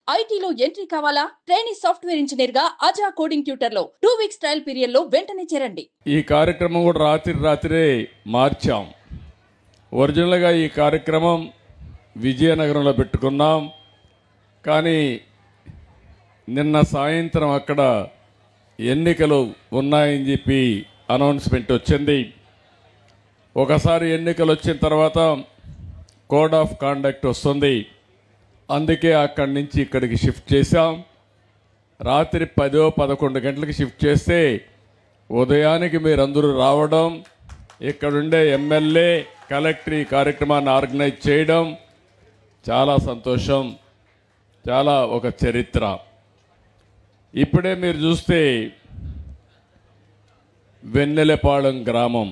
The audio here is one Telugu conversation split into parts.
ఐటీలో ఎంట్రీ కావాలా? ట్రైనింగ్ సాఫ్ట్వేర్ ఇంజనీర్ గా అజా కోడింగ్ ట్యూటర్ లో 2 వీక్స్ ట్రయల్ పీరియడ్ లో వెంటనే చేరండి. ఈ కార్యక్రమం కూడా రాత్రే మార్చాం. ఒరిజినల్గా ఈ కార్యక్రమం విజయనగరంలో పెట్టుకున్నాం. కానీ నిన్న సాయంత్రం అక్కడ ఎన్నికలు ఉన్నాయని చెప్పి అనౌన్స్మెంట్ వచ్చింది. ఒకసారి ఎన్నికలు వచ్చిన తర్వాత కోడ్ ఆఫ్ కాండక్ట్ వస్తుంది. అందుకే అక్కడి నుంచి ఇక్కడికి షిఫ్ట్ చేశాం. రాత్రి 10-11 గంటలకు షిఫ్ట్ చేస్తే ఉదయానికి మీరందరూ రావడం, ఇక్కడుండే ఎమ్మెల్యే కలెక్టర్ ఈ కార్యక్రమాన్ని ఆర్గనైజ్ చేయడం చాలా సంతోషం, చాలా ఒక చరిత్ర. ఇప్పుడే మీరు చూస్తే వెన్నెలపాళెం గ్రామం,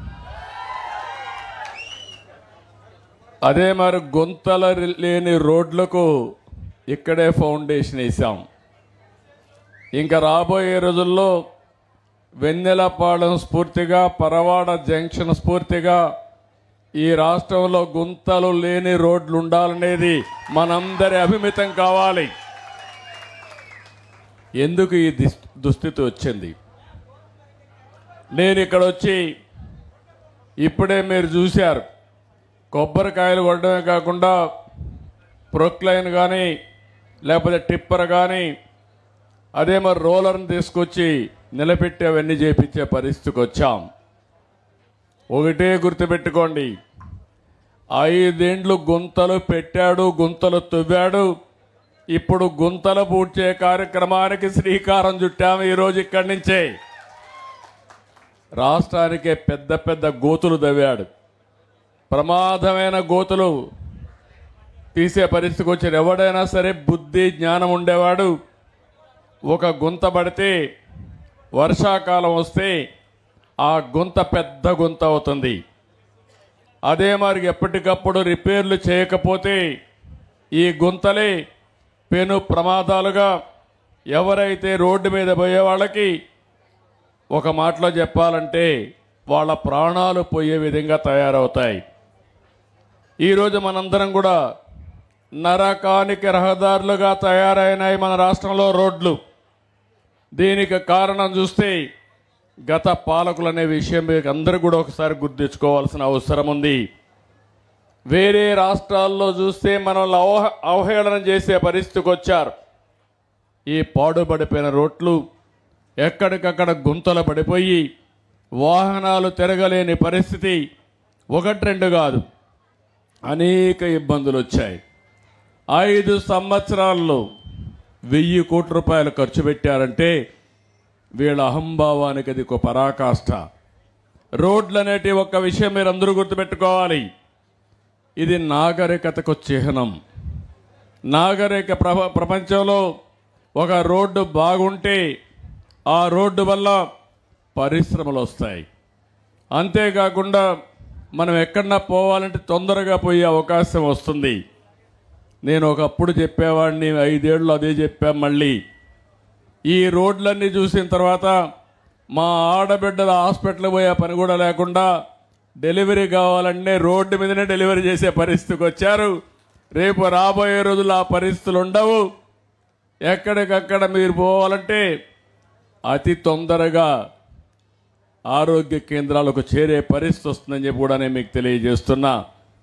అదే మరి గుంతల లేని రోడ్లకు ఇక్కడే ఫౌండేషన్ వేసాం. ఇంకా రాబోయే రోజుల్లో వెన్నెలపాళెం స్ఫూర్తిగా, పరవాడ జంక్షన్ స్ఫూర్తిగా ఈ రాష్ట్రంలో గుంతలు లేని రోడ్లు ఉండాలనేది మనందరి అభిమితం కావాలి. ఎందుకు ఈ దుస్థితి వచ్చింది? నేను ఇక్కడ వచ్చి ఇప్పుడే మీరు చూశారు, కొబ్బరికాయలు కొట్టడమే కాకుండా ప్రొక్లైన్ కానీ లేకపోతే టిప్పర్ కానీ అదే మరి రోలర్ని తీసుకొచ్చి నిలబెట్టి అవన్నీ చేపించే పరిస్థితికి వచ్చాం. ఒకటే గుర్తుపెట్టుకోండి, 5 ఏండ్లు గుంతలు పెట్టాడు, గుంతలు తవ్వాడు. ఇప్పుడు గుంతలు పూడ్చే కార్యక్రమానికి శ్రీకారం చుట్టాము. ఈరోజు ఇక్కడి నుంచే రాష్ట్రానికే పెద్ద పెద్ద గోతులు తవ్వాడు. ప్రమాదమైన గోతులు తీసే పరిస్థితికి వచ్చారు. ఎవడైనా సరే బుద్ధి జ్ఞానం ఉండేవాడు ఒక గుంత పడితే వర్షాకాలం వస్తే ఆ గుంత పెద్ద గుంత అవుతుంది. అదే మరి ఎప్పటికప్పుడు రిపేర్లు చేయకపోతే ఈ గుంతలే పెను ప్రమాదాలుగా, ఎవరైతే రోడ్డు మీద పోయే వాళ్ళకి ఒక మాటలో చెప్పాలంటే వాళ్ళ ప్రాణాలు పోయే విధంగా తయారవుతాయి. ఈరోజు మనందరం కూడా నరకానికి రహదారులుగా తయారైనాయి మన రాష్ట్రంలో రోడ్లు. దీనికి కారణం చూస్తే గత పాలకులు అనే విషయం మీకు అందరూ కూడా ఒకసారి గుర్తించుకోవాల్సిన అవసరం ఉంది. వేరే రాష్ట్రాల్లో చూస్తే మనల్ని అవహేళన చేసే పరిస్థితికి వచ్చారు. ఈ పాడుపడిపోయిన రోడ్లు ఎక్కడికక్కడ గుంతలు పడిపోయి వాహనాలు తిరగలేని పరిస్థితి 1-2 కాదు, అనేక ఇబ్బందులు వచ్చాయి. 5 సంవత్సరాల్లో 1000 కోట్ల రూపాయలు ఖర్చు పెట్టారంటే వీళ్ళ అహంభావానికి అది ఒక పరాకాష్ట. రోడ్లు అనేటి ఒక విషయం మీరు అందరూ గుర్తుపెట్టుకోవాలి. ఇది నాగరికతకు చిహ్నం. నాగరిక ప్రపంచంలో ఒక రోడ్డు బాగుంటే ఆ రోడ్డు వల్ల పరిశ్రమలు వస్తాయి. అంతేకాకుండా మనం ఎక్కడన్నా పోవాలంటే తొందరగా పోయే అవకాశం వస్తుంది. నేను ఒకప్పుడు చెప్పేవాడిని, 5 ఏళ్ళు అదే చెప్పాం. మళ్ళీ ఈ రోడ్లన్నీ చూసిన తర్వాత మా ఆడబిడ్డల హాస్పిటల్కి పోయే పని కూడా లేకుండా డెలివరీ కావాలంటే రోడ్డు మీదనే డెలివరీ చేసే పరిస్థితికి వచ్చారు. రేపు రాబోయే రోజులు ఆ పరిస్థితులు ఉండవు. ఎక్కడికక్కడ మీరు పోవాలంటే అతి తొందరగా ఆరోగ్య కేంద్రాలకు చేరే పరిస్థితి వస్తుందని చెప్పి కూడా నేను మీకు తెలియజేస్తున్నా.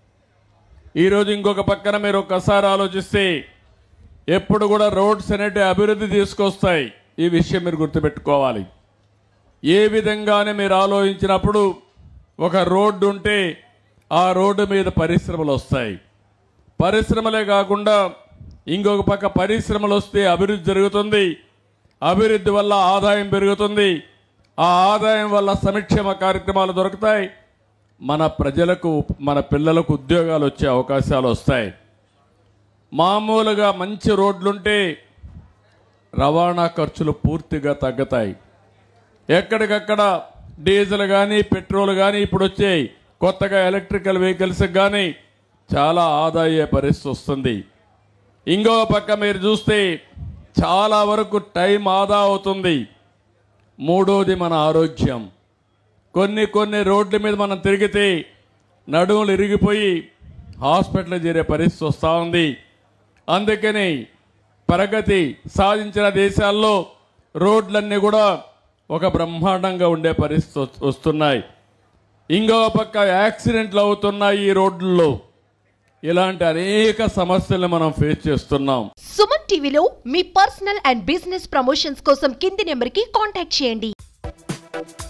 ఈరోజు ఇంకొక పక్కన మీరు ఒక్కసారి ఆలోచిస్తే ఎప్పుడు కూడా రోడ్స్ అనేటి అభివృద్ధి తీసుకొస్తాయి. ఈ విషయం మీరు గుర్తుపెట్టుకోవాలి. ఏ విధంగానే మీరు ఆలోచించినప్పుడు ఒక రోడ్డు ఉంటే ఆ రోడ్డు మీద పరిశ్రమలు వస్తాయి. పరిశ్రమలే కాకుండా ఇంకొక పక్క పరిశ్రమలు వస్తే అభివృద్ధి జరుగుతుంది. అభివృద్ధి వల్ల ఆదాయం పెరుగుతుంది. ఆ ఆదాయం వల్ల సంక్షేమ కార్యక్రమాలు దొరుకుతాయి. మన ప్రజలకు, మన పిల్లలకు ఉద్యోగాలు వచ్చే అవకాశాలు వస్తాయి. మామూలుగా మంచి రోడ్లుంటే రవాణా ఖర్చులు పూర్తిగా తగ్గుతాయి. ఎక్కడికక్కడ డీజిల్ కానీ పెట్రోల్ కానీ ఇప్పుడు వచ్చాయి, కొత్తగా ఎలక్ట్రికల్ వెహికల్స్కి కానీ చాలా ఆదాయ పరిస్థితి వస్తుంది. ఇంకో పక్క మీరు చూస్తే చాలా వరకు టైం ఆదా అవుతుంది. మూడోది మన ఆరోగ్యం. కొన్ని రోడ్ల మీద మనం తిరిగితే నడుములు ఇరిగిపోయి హాస్పిటల్ చేరే పరిస్థితి వస్తూ ఉంది. అందుకని ప్రగతి సాధించిన దేశాల్లో రోడ్లన్నీ కూడా ఒక బ్రహ్మాండంగా ఉండే పరిస్థితి వస్తున్నాయి. ఇంకో పక్క యాక్సిడెంట్లు అవుతున్నాయి ఈ రోడ్లలో. ఇలాంటి అనేక సమస్యలు మనం ఫేస్ చేస్తున్నాం. సుమన్ టీవీలో మీ పర్సనల్ అండ్ బిజినెస్ ప్రమోషన్స్ కోసం కింది నెంబర్కి కాంటాక్ట్ చేయండి.